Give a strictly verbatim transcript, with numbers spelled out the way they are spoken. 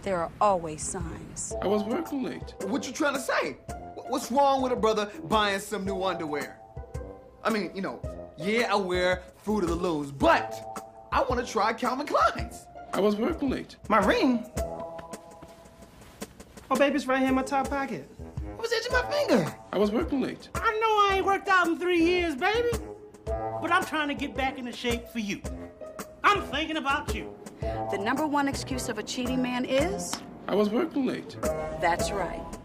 There are always signs. I was working late. What you trying to say? What's wrong with a brother buying some new underwear? I mean, you know, yeah, I wear Fruit of the Looms, but I want to try Calvin Klein's. I was working late. My ring? Oh, baby, it's right here in my top pocket. It was itching my finger. I was working late. I know I ain't worked out in three years, baby. But I'm trying to get back into shape for you. I'm thinking about you. The number one excuse of a cheating man is? I was working late. That's right.